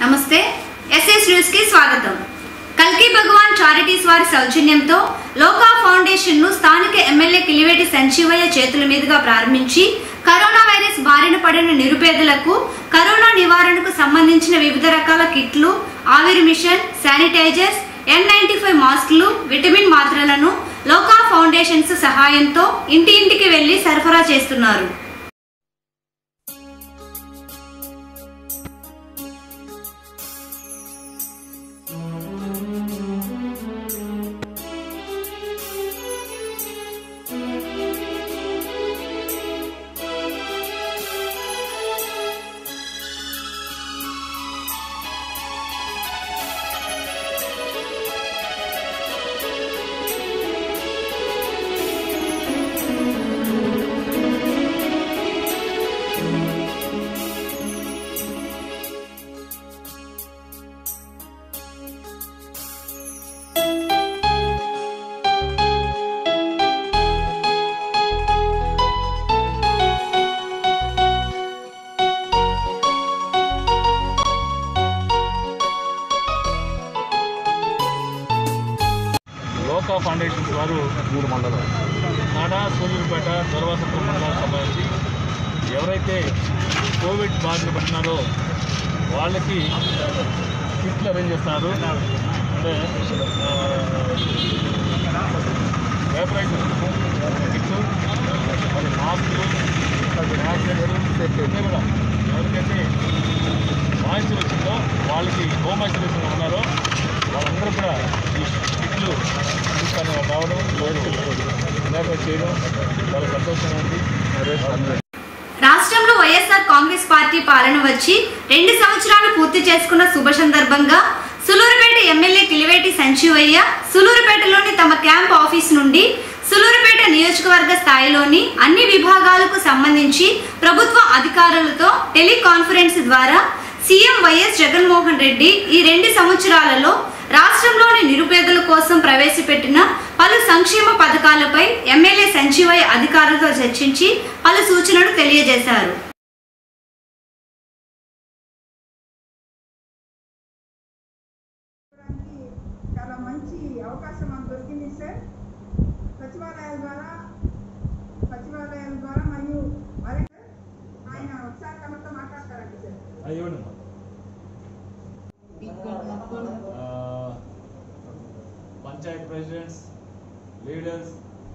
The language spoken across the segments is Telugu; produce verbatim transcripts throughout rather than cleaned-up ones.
నమస్తే ఎస్ఎస్ న్యూస్ కి స్వాగతం। కల్కి భగవాన్ చారిటీస్ వారి సౌజన్యంతో లోకా ఫౌండేషన్ ను స్థానిక ఎమ్మెల్యే కిలివేటి సంజీవయ్య చేతుల మీదుగా ప్రారంభించి కరోనా వైరస్ బారిన పడిన నిరుపేదలకు కరోనా నివారణకు సంబంధించిన వివిధ రకాల కిట్లు, ఆవిరి machine, sanitisers, N ninety five మాస్కులు, విటమిన్ మాత్రలను లోకా ఫౌండేషన్స్ సహాయంతో ఇంటి ఇంటికి వెళ్లి సరఫరా చేస్తున్నారు। లోకా ఫౌండేషన్స్ వారు మూడు మండలాలు నాడా సూళ్ళూరుపేట దొరవాసపురం మండలానికి సంబంధించి ఎవరైతే కోవిడ్ బారిన పడినారో వాళ్ళకి కిట్లు అరేంజ్ చేస్తున్నారు। అంటే వేపరైజర్ కిట్లు, మరి మాస్కులు, అన్నీ కూడా ఎవరికైతే మాయిశ్చర్ వచ్చిందో వాళ్ళకి హోమ్ ఐసోలేషన్ ఉన్నారో వాళ్ళందరూ కూడా ఈ కిట్లు తీసుకొని రావడం చేయడం చాలా సంతోషంగా ఉంది। రాష్ట్రంలో వైఎస్ఆర్ కాంగ్రెస్ పార్టీ పాలన వచ్చి రెండు సంవత్సరాలు పూర్తి చేసుకున్న శుభ సందర్భంగా సులూరుపేట ఎమ్మెల్యే కిలివేటి సంజీవయ్య సులూరుపేటలోని తమ క్యాంప్ ఆఫీస్ నుండి సులూరుపేట నియోజకవర్గ స్థాయిలోని అన్ని విభాగాలకు సంబంధించి ప్రభుత్వ అధికారులతో టెలికాన్ఫరెన్స్ ద్వారా సీఎం వైఎస్ జగన్మోహన్ రెడ్డి ఈ రెండు సంవత్సరాలలో రాష్ట్రంలోని నిరుపేదల కోసం ప్రవేశపెట్టిన పలు సంక్షేమ పథకాలపై ఎమ్మెల్యే సంజీవయ్య అధికారులతో చర్చించి పలు సూచనలు తెలియజేశారు। చాలా మంచి అవకాశం మనకు దొరికింది సార్। సచివాలయాల ద్వారా సచివాలయాల ద్వారా మరియు ఆయన ఒకసారి తమతో మాట్లాడతారండి sir. Panchayat presidents, leaders,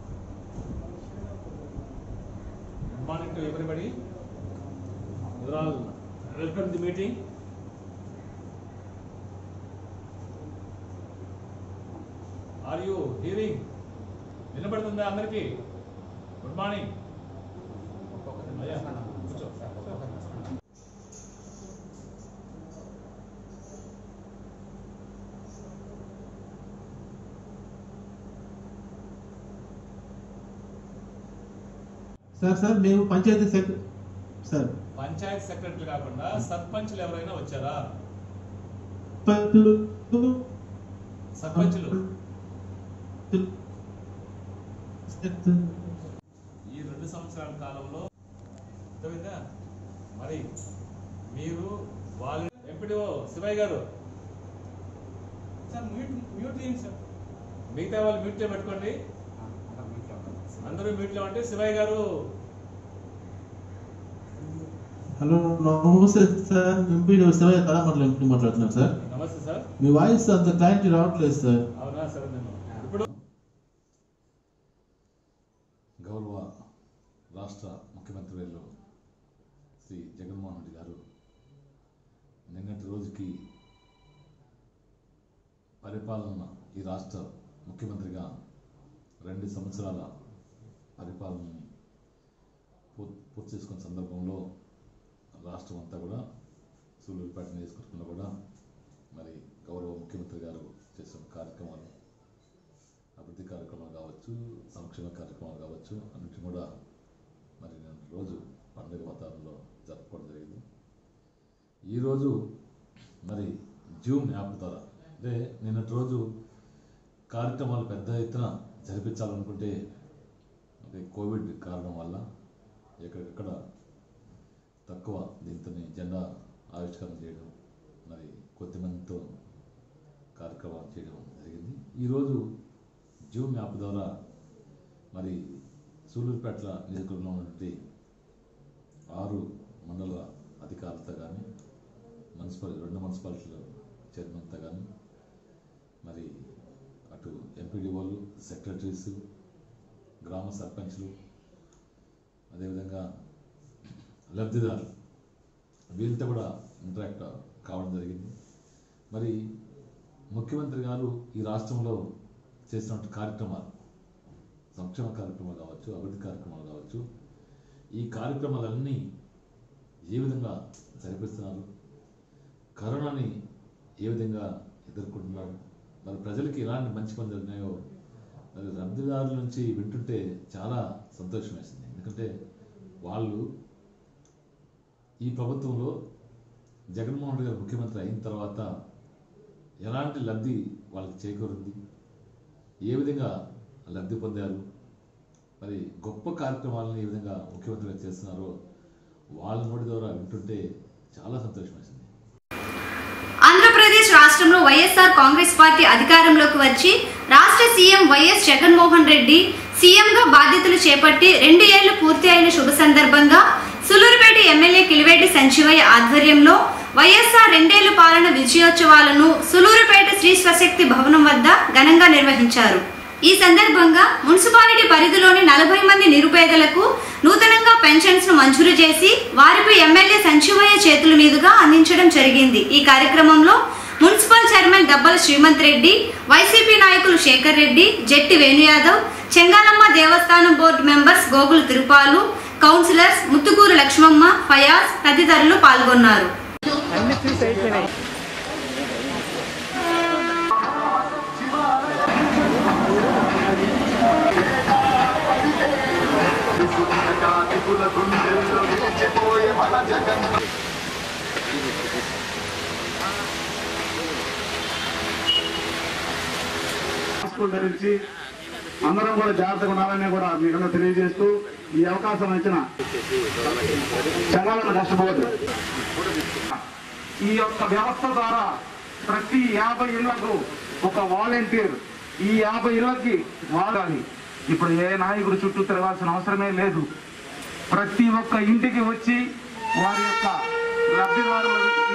good morning to everybody. You all welcome to the meeting. Are you hearing? వినపడుతుందా అందరికీ? Good morning. సార్ సార్ మేము పంచాయతీ సెక్రటరీ సార్ పంచాయత్ సెక్రటరీ కాకుండా సర్పంచ్లు ఎవరైనా వచ్చారా? సర్పంచ్లు ఈ రెండు సంవత్సరాల కాలంలో మరి మీరు వాళ్ళు MPDO Sivaiah garu sir mute mute చేయండి సార్, మిగతా వాళ్ళు మ్యూట్ పెట్టుకోండి, అందరూ మ్యూట్ లో అంటే శివయ్య గారు. హలో నమస్తే సార్, ఎంపీడీ శివయ్య తల మాట్లాడు మాట్లాడుతున్నాను సార్। నమస్తే సార్, మీ వాయిస్ అంత క్లారిటీ రావట్లేదు సార్। అవునా సార్, నేను ఇప్పుడు గౌరవ రాష్ట్ర ముఖ్యమంత్రి వర్యులు శ్రీ జగన్మోహన్ రెడ్డి గారు నిన్నటి రోజుకి పరిపాలన ఈ రాష్ట్ర ముఖ్యమంత్రిగా రెండు సంవత్సరాల పరిపాలనని పూర్తి చేసుకున్న సందర్భంలో రాష్ట్రం అంతా కూడా సూళ్ళూరుపేట నియోజకవర్గంలో కూడా మరి గౌరవ ముఖ్యమంత్రి గారు చేసిన కార్యక్రమాలు, అభివృద్ధి కార్యక్రమాలు కావచ్చు, సంక్షేమ కార్యక్రమాలు కావచ్చు, అన్నిటి కూడా మరి నిన్న రోజు పండుగ వాతావరణంలో జరుపుకోవడం జరిగింది। ఈరోజు మరి జూమ్ యాప్ ద్వారా అంటే నిన్నటి రోజు కార్యక్రమాలు పెద్ద ఎత్తున జరిపించాలనుకుంటే అంటే కోవిడ్ కారణం వల్ల ఎక్కడెక్కడ తక్కువ దీంతో జెండా ఆవిష్కరణ చేయడం మరి ఈరోజు జూమ్ యాప్ ద్వారా మరి సూలూరుపేట నియోజకవర్గంలో ఉన్నటువంటి ఆరు మండల అధికారులతో కానీ మున్సిపల్ రెండు మున్సిపాలిటీల చైర్మన్తో కానీ మరి అటు ఎంపీడీఓలు సెక్రటరీస్ గ్రామ సర్పంచ్లు అదేవిధంగా లబ్ధిదారులు వీళ్ళతో కూడా ఇంటరాక్ట్ కావడం జరిగింది. మరి ముఖ్యమంత్రి గారు ఈ రాష్ట్రంలో చేసినటువంటి కార్యక్రమాలు సంక్షేమ కార్యక్రమాలు కావచ్చు, అభివృద్ధి కార్యక్రమాలు కావచ్చు, ఈ కార్యక్రమాలన్నీ ఏ విధంగా జరిపిస్తున్నారు, కరోనాని ఏ విధంగా ఎదుర్కొంటున్నారు, మరి ప్రజలకి ఎలాంటి మంచి పనులు జరిగినాయో మరి లబ్ధిదారుల నుంచి వింటుంటే చాలా సంతోషం వేసింది. ఎందుకంటే వాళ్ళు ఈ ప్రభుత్వంలో జగన్మోహన్ రెడ్డి గారు ముఖ్యమంత్రి అయిన తర్వాత ఎలాంటి లబ్ధి వాళ్ళకి చేకూరింది, ఏ విధంగా లబ్ధి పొందారు, మరి గొప్ప కార్యక్రమాలను ఏ విధంగా ముఖ్యమంత్రి గారు చేస్తున్నారో వాళ్ళ నోటి ద్వారా వింటుంటే చాలా సంతోషం వేసింది. ఆంధ్రప్రదేశ్ రాష్ట్రంలో వైఎస్ఆర్ కాంగ్రెస్ పార్టీ అధికారంలోకి వచ్చి రాష్ట్ర సీఎం వైఎస్ జగన్మోహన్ రెడ్డి సీఎంగా బాధ్యతలు చేపట్టి రెండు ఏళ్లు పూర్తి అయిన శుభ సందర్భంగా సులూరుపేట ఎమ్మెల్యే కిలివేటి సంజీవయ్య ఆధ్వర్యంలో వైఎస్ఆర్ రెండేళ్ల పాలన విజయోత్సవాలను సులూరుపేట శ్రీ స్వశక్తి భవనం వద్ద ఘనంగా నిర్వహించారు. ఈ సందర్భంగా మున్సిపాలిటీ పరిధిలోని నలభై మంది నిరుపేదలకు నూతనంగా పెన్షన్స్ ను మంజూరు చేసి వారిపై ఎమ్మెల్యే సంజీవయ్య చేతుల మీదుగా అందించడం జరిగింది. ఈ కార్యక్రమంలో municipal chairman Dabbala Srimanth Reddy, YCP నాయకులు శేఖర్ రెడ్డి, జెట్టి వేణుయాదవ్, చెంగాలమ్మ దేవస్థానం board members Gogulu Tirupalu, councillors Muthukur Lakshmamma, Fayaz తదితరులు పాల్గొన్నారు. ధరించి అందరం కూడా జాగ్రత్తగా ఉండాలని కూడా మీకు తెలియజేస్తూ ఈ అవకాశం ఇచ్చిన చెంగాలమ్మ కష్టపోదు ఈ యొక్క వ్యవస్థ ద్వారా ప్రతి యాభై ఇళ్లకు ఒక వాలంటీర్, ఈ యాభై ఇళ్లకి వాడాలి. ఇప్పుడు ఏ నాయకుడు చుట్టూ తిరగాల్సిన అవసరమే లేదు. ప్రతి ఒక్క ఇంటికి వచ్చి వారి యొక్క లబ్ధిదారులకి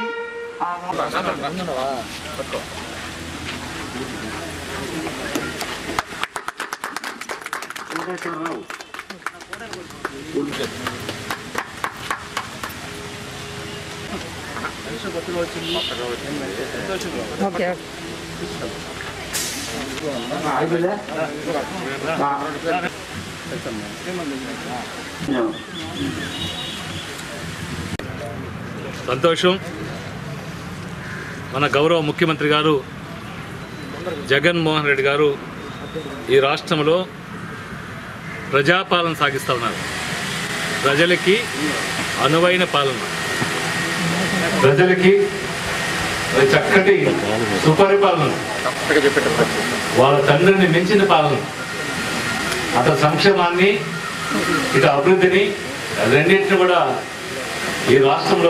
సంతోషం. మన గౌరవ ముఖ్యమంత్రి గారు జగన్మోహన్ రెడ్డి గారు ఈ రాష్ట్రంలో ప్రజాపాలన సాగిస్తూ ఉన్నారు. ప్రజలకి అనువైన పాలన, ప్రజలకి చక్కటి సుపరిపాలన, వాళ్ళ తండ్రిని మించిన పాలన, అటు సంక్షేమాన్ని ఇటు అభివృద్ధిని రెండింటిని కూడా ఈ రాష్ట్రంలో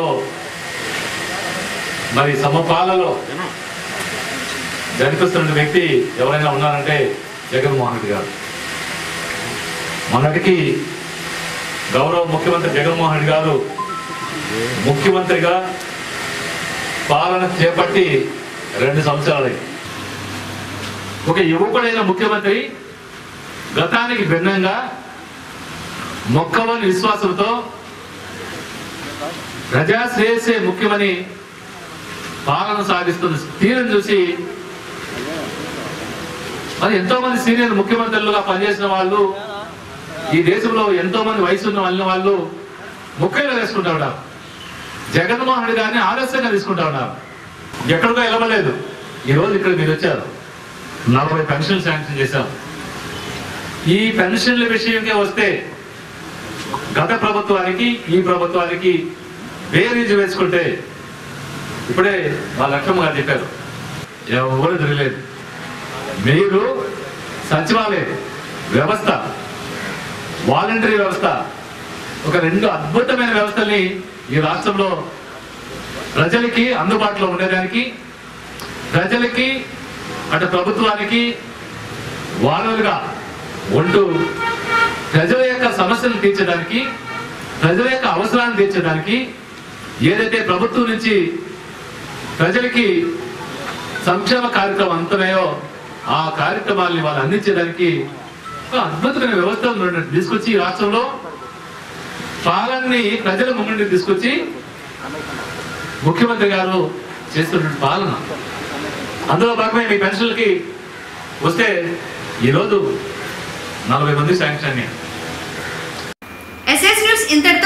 మరి సమపాలలో జరిపిస్తున్న వ్యక్తి ఎవరైనా ఉన్నారంటే జగన్మోహన్ రెడ్డి గారు. మొన్నటికి గౌరవ ముఖ్యమంత్రి జగన్మోహన్ రెడ్డి గారు ముఖ్యమంత్రిగా పాలన చేపట్టి రెండు సంవత్సరాలు. ఒక యువకుడైన ముఖ్యమంత్రి గతానికి భిన్నంగా మొక్కవని విశ్వాసంతో ప్రజాశ్రేయస్సే ముఖ్యమని పాలన సాగిస్తున్న తీరును చూసి మరి ఎంతో మంది సీనియర్ ముఖ్యమంత్రులుగా పనిచేసిన వాళ్ళు, ఈ దేశంలో ఎంతో మంది వయసు ఉన్న వాళ్ళ వాళ్ళు ముఖ్యంగా తీసుకుంటా ఉన్నారు. జగన్మోహన్ రెడ్డి గారిని ఆలస్యంగా తీసుకుంటా ఉన్నారు. ఎక్కడికో వెళ్ళలేదు. ఈరోజు ఇక్కడ మీరు వచ్చారు. నలభై పెన్షన్ శాంక్షన్ చేశాం. ఈ పెన్షన్ల విషయంకే వస్తే గత ప్రభుత్వానికి ఈ ప్రభుత్వానికి బేరీజు వేసుకుంటే ఇప్పుడే మా లక్ష్మమ్మ గారు చెప్పారు, ఎవరు తిరగలేదు. మీరు సచివాలయ వ్యవస్థ, వాలంటరీ వ్యవస్థ, ఒక రెండు అద్భుతమైన వ్యవస్థల్ని ఈ రాష్ట్రంలో ప్రజలకి అందుబాటులో ఉండేదానికి, ప్రజలకి అటు ప్రభుత్వానికి వారలుగా ఉంటూ ప్రజల యొక్క సమస్యలు తీర్చడానికి, ప్రజల యొక్క అవసరాలను తీర్చడానికి ఏదైతే ప్రభుత్వం నుంచి ప్రజలకి సంక్షేమ కార్యక్రమం అంతమేయో ఆ కార్యక్రమాలని వాళ్ళు అందించడానికి ఒక అద్భుతమైన వ్యవస్థను తీసుకొచ్చి ఈ రాష్ట్రంలో పాలనని ప్రజల ముందు తీసుకొచ్చి ముఖ్యమంత్రి గారు చేస్తున్న పాలన, అందులో భాగమే మీ పెన్షన్లకి వస్తే ఈరోజు నలభై మంది శాంక్షన్ అయ్యారు. ఎస్ఎస్ న్యూస్ ఇంతటితో